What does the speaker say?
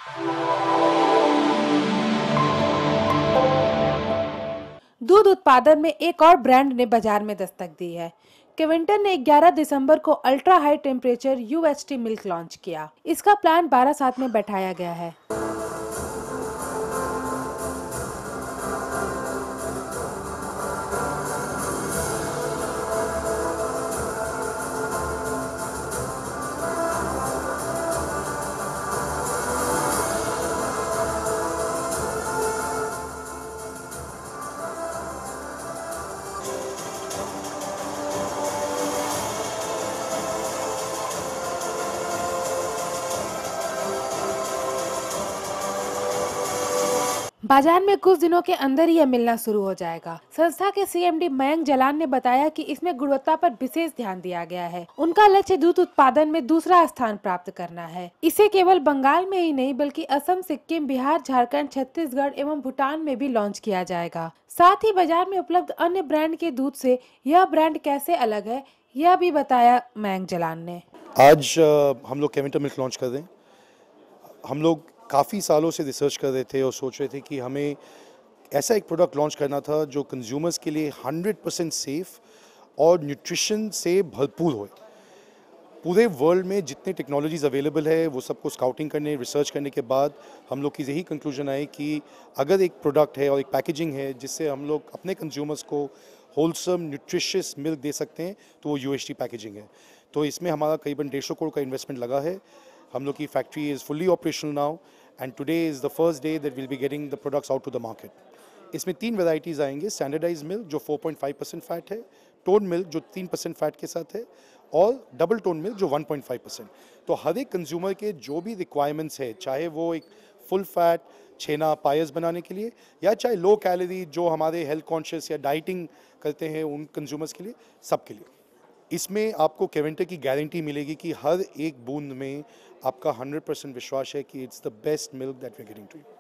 दूध उत्पादन में एक और ब्रांड ने बाजार में दस्तक दी है। केवेंटर ने 11 दिसंबर को ultra high temperature UST milk launch किया। इसका प्लान 12 साल में बैठाया गया है। बाजार में कुछ दिनों के अंदर ही यह मिलना शुरू हो जाएगा। संस्था के सीएमडी मयंक जलान ने बताया कि इसमें गुणवत्ता पर विशेष ध्यान दिया गया है। उनका लक्ष्य दूध उत्पादन में दूसरा स्थान प्राप्त करना है। इसे केवल बंगाल में ही नहीं बल्कि असम, सिक्किम, बिहार, झारखंड, छत्तीसगढ़ एवं भूटान में भी लॉन्च किया जाएगा। साथ ही बाजार में उपलब्ध अन्य ब्रांड के दूध से यह ब्रांड कैसे अलग है, यह भी बताया मयंक जलान ने। आज हम लोग केवेंटर मिल्क लॉन्च कर रहे हैं। हम लोग काफ़ी सालों से रिसर्च कर रहे थे और सोच रहे थे कि हमें ऐसा एक प्रोडक्ट लॉन्च करना था जो कंज्यूमर्स के लिए 100% सेफ़ और न्यूट्रिशन से भरपूर हो। पूरे वर्ल्ड में जितने टेक्नोलॉजीज़ अवेलेबल है वो सबको स्काउटिंग करने, रिसर्च करने के बाद हम लोग की यही कंक्लूजन आई कि अगर एक प्रोडक्ट है और एक पैकेजिंग है जिससे हम लोग अपने कंज्यूमर्स को होलसम न्यूट्रिशियस मिल्क दे सकते हैं तो वो यूएसटी पैकेजिंग है। तो इसमें हमारा करीबन 150 करोड़ का इन्वेस्टमेंट लगा है। हम लोग की factory is fully operational now and today is the first day that will be getting the products out to the market. इसमें 3 वैरायटीज़ आएंगे। स्टैंडर्डाइज मिल्क जो 4.5% फैट है, टोन मिल्क जो 3% फैट के साथ है और डबल टोन मिल्क जो 1.5%। तो हर एक कंज्यूमर के जो भी रिक्वायरमेंट्स है, चाहे वो एक फुल फैट छेना पायस बनाने के लिए या चाहे लो कैलोरी जो हमारे हेल्थ कॉन्शियस या डाइटिंग करते हैं उन कंज्यूमर्स के लिए, सबके लिए इसमें आपको केवेंटर की गारंटी मिलेगी कि हर एक बूंद में आपका 100% विश्वास है कि it's the best milk that we are getting to you.